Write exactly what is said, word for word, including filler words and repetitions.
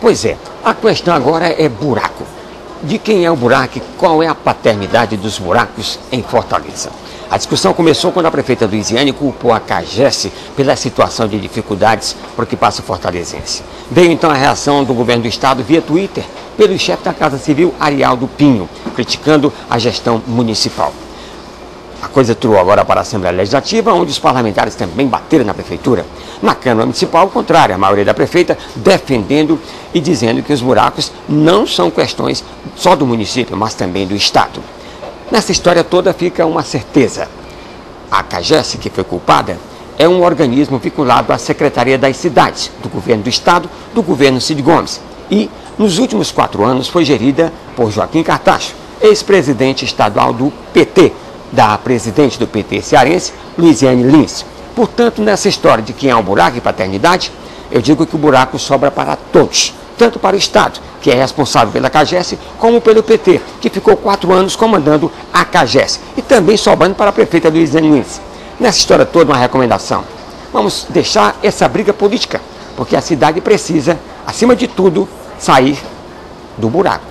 Pois é, a questão agora é buraco. De quem é o buraco e qual é a paternidade dos buracos em Fortaleza? A discussão começou quando a prefeita Luiziane culpou a CAGES pela situação de dificuldades por que passa o fortalezense. Veio então a reação do governo do estado via Twitter pelo chefe da Casa Civil, Arialdo Pinho, criticando a gestão municipal. A coisa truou agora para a Assembleia Legislativa, onde os parlamentares também bateram na prefeitura. Na Câmara Municipal, ao contrário, a maioria da prefeita defendendo e dizendo que os buracos não são questões só do município, mas também do estado. Nessa história toda fica uma certeza. A CAGES, que foi culpada, é um organismo vinculado à Secretaria das Cidades, do governo do estado, do governo Cid Gomes. E, nos últimos quatro anos, foi gerida por Joaquim Cartacho, ex-presidente estadual do P T, da presidente do P T cearense, Luiziane Lins. Portanto, nessa história de quem é o buraco e paternidade, eu digo que o buraco sobra para todos, tanto para o Estado, que é responsável pela CAGES, como pelo P T, que ficou quatro anos comandando a CAGES, e também sobrando para a prefeita Luiziane Lins. Nessa história toda, uma recomendação: vamos deixar essa briga política, porque a cidade precisa, acima de tudo, sair do buraco.